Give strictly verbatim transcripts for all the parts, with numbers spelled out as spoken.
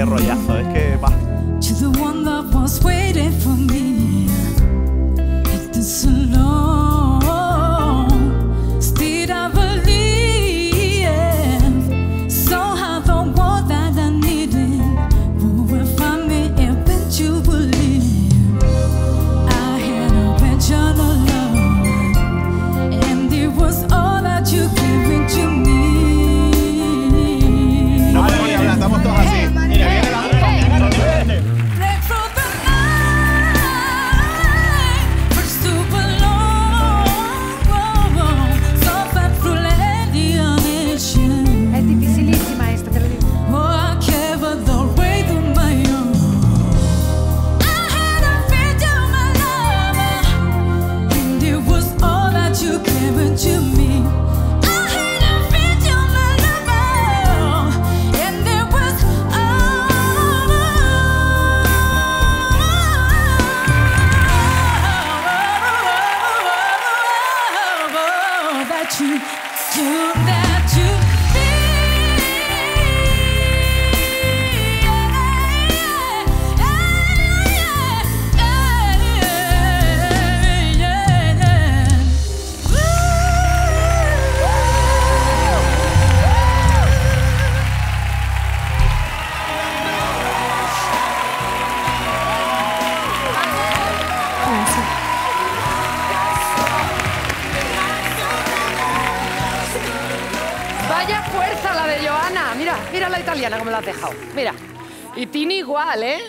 rollazo, es que va. Estamos todos así. Mira, viene la música. Es dificilísima esta, te lo digo. Vaya fuerza la de Joana. Mira, mira la italiana como la has dejado. Mira. Y Tini igual, ¿eh?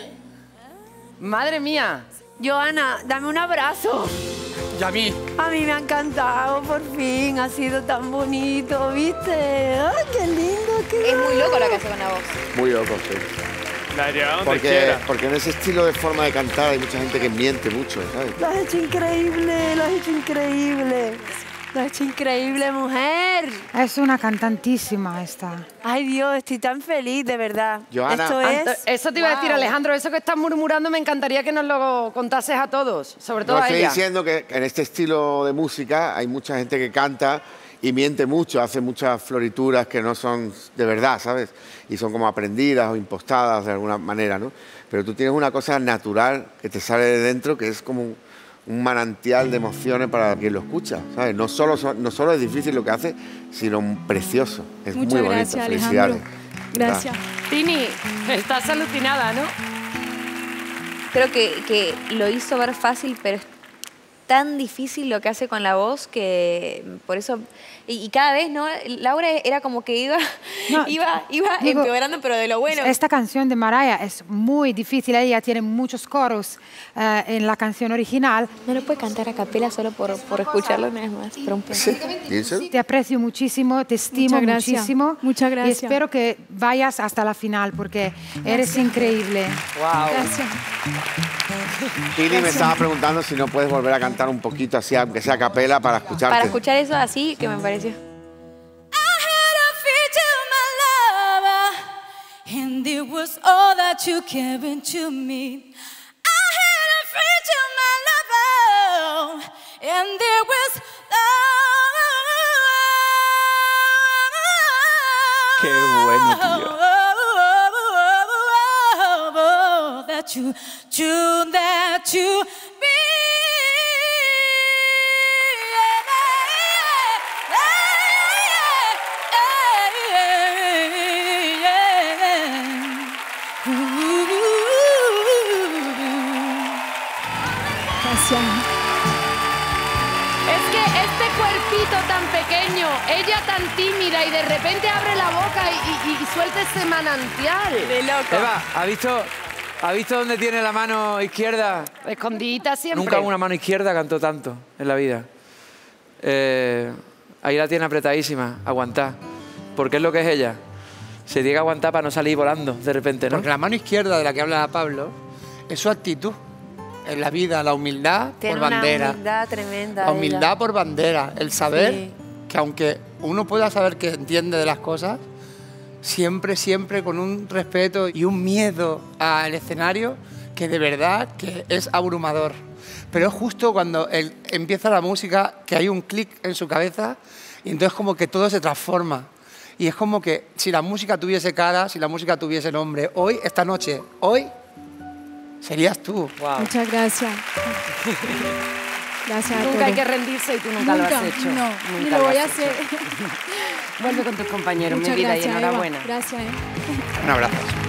Madre mía. Joana, dame un abrazo. Y a mí. A mí me ha encantado, por fin. Ha sido tan bonito, ¿viste? ¡Ay, qué lindo! Qué es muy loco lo que hace con la voz. Muy loco, sí. La lleva donde porque, quiera. porque en ese estilo de forma de cantar hay mucha gente que miente mucho, ¿sabes? Lo has hecho increíble, lo has hecho increíble. Lo has hecho increíble, mujer. Es una cantantísima esta. Ay, Dios, estoy tan feliz, de verdad. Joana. Esto es... Eso te iba a decir, Alejandro, eso que estás murmurando me encantaría que nos lo contases a todos, sobre todo No, a estoy ella. diciendo que en este estilo de música hay mucha gente que canta y miente mucho, hace muchas florituras que no son de verdad, ¿sabes? Y son como aprendidas o impostadas de alguna manera, ¿no? Pero tú tienes una cosa natural que te sale de dentro, que es como un, un manantial de emociones para quien lo escucha, ¿sabes? No solo, son- no solo es difícil lo que hace, sino precioso. Es Muchas muy bonito. gracias, Felicidades. Alejandro. Gracias. Tini, estás alucinada, ¿no? Creo que, que lo hizo ver fácil, pero es tan difícil lo que hace con la voz que por eso... Y, y cada vez, ¿no? Laura era como que iba, No, iba, iba digo, empeorando, pero de lo bueno. Esta canción de Mariah es muy difícil. Ella tiene muchos coros eh, en la canción original. No lo puede cantar a capela solo por, por escucharlo nada más. Pero un poco. ¿Dice? Te aprecio muchísimo, te estimo Muchas gracias. muchísimo. Muchas gracias. Y espero que vayas hasta la final porque eres increíble. Wow. Gracias. Tini me estaba preguntando si no puedes volver a cantar un poquito así, aunque sea a capela, para escucharte. Para escuchar eso así, que me pareció. And it was all that you given to me. I had a friend to my lover, and there was love. Qué bueno, tío. That you, you, that you be. Gracias. Es que este cuerpito tan pequeño, ella tan tímida y de repente abre la boca y, y- y suelta ese manantial. De loco. Eva, ¿ha visto, ¿ha visto dónde tiene la mano izquierda? Escondidita siempre. Nunca una mano izquierda cantó tanto en la vida. Eh, ahí la tiene apretadísima, aguantar. Porque es lo que es ella. Se tiene que aguantar para no salir volando de repente, ¿no? Porque la mano izquierda de la que habla Pablo es su actitud en la vida, la humildad Tiene por bandera. una humildad tremenda. La humildad por bandera, el saber Sí. que aunque uno pueda saber que entiende de las cosas, siempre, siempre con un respeto y un miedo al escenario que de verdad que es abrumador. Pero es justo cuando él empieza la música que hay un clic en su cabeza y entonces como que todo se transforma. Y es como que si la música tuviese cara, si la música tuviese nombre, hoy, esta noche, hoy, serías tú. Wow. Muchas gracias. Gracias a Nunca todos. hay que rendirse y tú nunca, lo has Nunca, hecho. no, Nunca ni lo voy a has hacer. hecho. Vuelve con tus compañeros, Muchas mi vida, gracias, y enhorabuena. Eva. Gracias. ¿eh? Un abrazo.